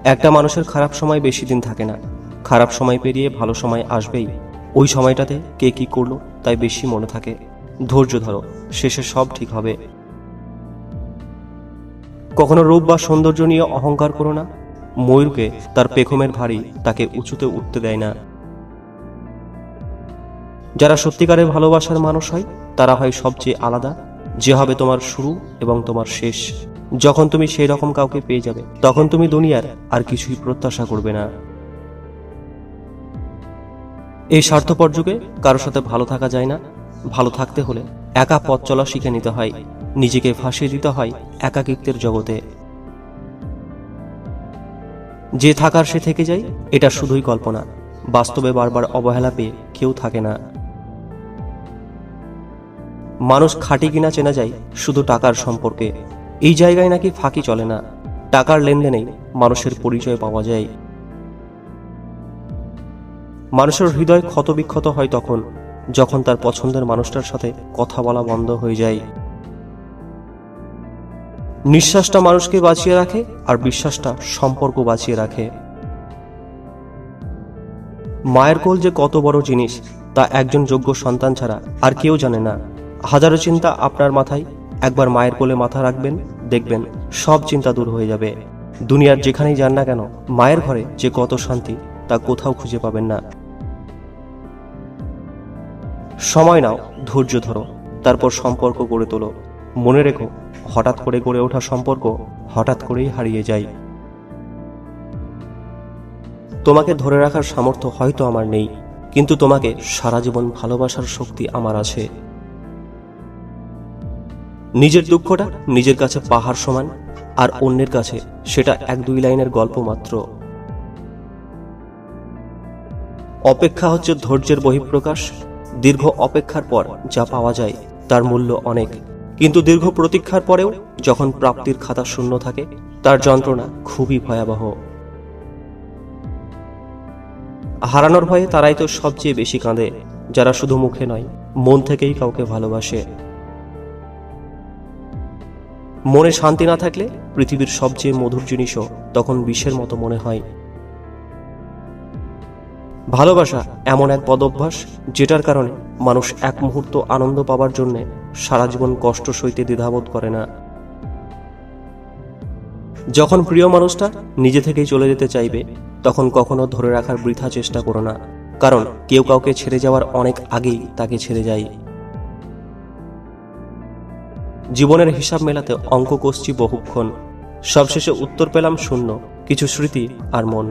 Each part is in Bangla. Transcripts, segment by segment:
একটা মানুষের খারাপ সময় বেশি দিন থাকে না। খারাপ সময় পেরিয়ে ভালো সময় আসবেই। ওই সময়টাতে কে কি করলো তাই বেশি মনে থাকে। ধৈর্য ধরো, শেষে সব ঠিক হবে। কখনো রূপ বা সৌন্দর্য নিয়ে অহংকার করো না। ময়ূরকে তার পেখমের ভারী তাকে উঁচুতে উঠতে দেয় না। যারা সত্যিকারের ভালোবাসার মানুষ হয় তারা হয় সবচেয়ে আলাদা, যে হবে তোমার শুরু এবং তোমার শেষ। যখন তুমি সেই রকম কাউকে পেয়ে যাবে তখন তুমি দুনিয়ার আর কিছুই প্রত্যাশা করবে না। এই স্বার্থপর যুগে কারোর সাথে ভালো থাকা যায় না। ভালো থাকতে হলে একা পথ চলা শিখে নিতে হয়, নিজেকে ফাঁসিয়ে দিতে হয় একাকিত্বের জগতে। যে থাকার সে থেকে যায়, এটা শুধুই কল্পনা। বাস্তবে বারবার অবহেলা পেয়ে কেউ থাকে না। মানুষ খাঁটি কিনা চেনা যায় শুধু টাকার সম্পর্কে। এই জায়গায় নাকি ফাঁকি চলে না। টাকার লেনদেনেই মানুষের পরিচয় পাওয়া যায়। মানুষের হৃদয় ক্ষতবিক্ষত হয় তখন যখন তার পছন্দের মানুষটার সাথে কথা বলা বন্ধ হয়ে যায়। নিঃশ্বাসটা মানুষকে বাঁচিয়ে রাখে আর বিশ্বাসটা সম্পর্ক বাঁচিয়ে রাখে। মায়ের কোল যে কত বড় জিনিস তা একজন যোগ্য সন্তান ছাড়া আর কেউ জানে না। হাজারো চিন্তা আপনার মাথায়, একবার মায়ের কোলে মাথা রাখবেন, দেখবেন সব চিন্তা দূর হয়ে যাবে। দুনিয়ার যেখানেই যান না কেন, মায়ের ঘরে যে কত শান্তি তা কোথাও খুঁজে পাবেন না। সময় নাও, ধৈর্য ধরো, তারপর সম্পর্ক গড়ে তোলো। মনে রেখো, হঠাৎ করে গড়ে ওঠা সম্পর্ক হঠাৎ করেই হারিয়ে যায়। তোমাকে ধরে রাখার সামর্থ্য হয়তো আমার নেই, কিন্তু তোমাকে সারা জীবন ভালোবাসার শক্তি আমার আছে। নিজের দুঃখটা নিজের কাছে পাহাড় সমান, আর অন্যের কাছে সেটা 1-2 লাইনের গল্প মাত্র। অপেক্ষা হচ্ছে ধৈর্যের বহিঃপ্রকাশ। দীর্ঘ অপেক্ষার পর যা পাওয়া যায় তার মূল্য অনেক, কিন্তু দীর্ঘ প্রতীক্ষার পরেও যখন প্রাপ্তির খাতা শূন্য থাকে তার যন্ত্রণা খুবই ভয়াবহ। হারানোর ভয়ে তারাই তো সবচেয়ে বেশি কাঁদে, যারা শুধু মুখে নয় মন থেকেই কাউকে ভালোবাসে। মনে শান্তি না থাকলে পৃথিবীর সবচেয়ে মধুর জিনিসও তখন বিষের মতো মনে হয়। ভালোবাসা এমন এক বদঅভ্যাস যেটার কারণে মানুষ এক মুহূর্ত আনন্দ পাবার জন্য সারা জীবন কষ্ট সইতে দ্বিধাবোধ করে না। যখন প্রিয় মানুষটা নিজে থেকেই চলে যেতে চাইবে তখন কখনো ধরে রাখার বৃথা চেষ্টা করো না, কারণ কেউ কাউকে ছেড়ে যাওয়ার অনেক আগেই তাকে ছেড়ে যায়। জীবনের হিসাব মেলাতে অঙ্ক কষছি বহুক্ষণ, সবশেষে উত্তর পেলাম শূন্য, কিছু স্মৃতি আর মন।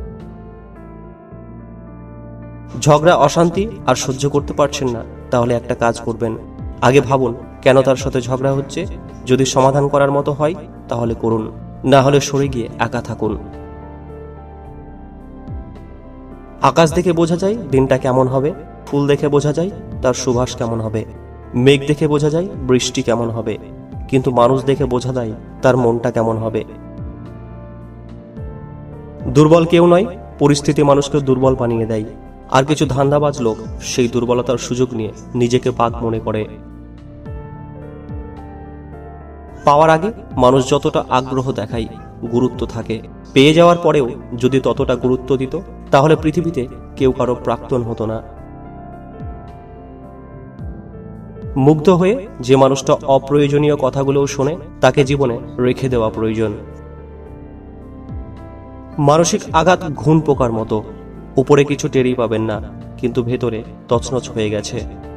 ঝগড়া অশান্তি আর সহ্য করতে পারছেন না, তাহলে একটা কাজ করবেন, আগে ভাবুন কেন তার সাথে ঝগড়া হচ্ছে। যদি সমাধান করার মতো হয় তাহলে করুন, না হলে সরে গিয়ে একা থাকুন। আকাশ দেখে বোঝা যায় দিনটা কেমন হবে, ফুল দেখে বোঝা যায় তার সুবাস কেমন হবে, মেঘ দেখে বোঝা যায় বৃষ্টি কেমন হবে, কিন্তু মানুষ দেখে বোঝা যায় তার মনটা কেমন হবে। দুর্বল কেউ নয়, পরিস্থিতি মানুষকে দুর্বল বানিয়ে দেয়। আর কিছু ধান্দাবাজ লোক সেই দুর্বলতার সুযোগ নিয়ে নিজেকে পাক মনে করে। পাওয়ার আগে মানুষ যতটা আগ্রহ দেখায়, গুরুত্ব থাকে। পেয়ে যাওয়ার পরেও যদি ততটা গুরুত্ব দিত তাহলে পৃথিবীতে কেউ কারো প্রাক্তন হতো না। মুগ্ধ হয়ে যে মানুষটা অপ্রয়োজনীয় কথাগুলোও শোনে তাকে জীবনে রেখে দেওয়া প্রয়োজন। মানসিক আঘাত ঘুণ পোকার মতো, উপরে কিছু টেরই পাবেন না, কিন্তু ভেতরে তছনছ হয়ে গেছে।